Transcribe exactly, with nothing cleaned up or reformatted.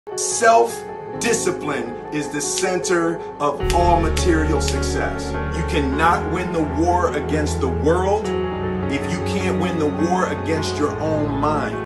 Self-discipline is the center of all material success. You cannot win the war against the world if you can't win the war against your own mind.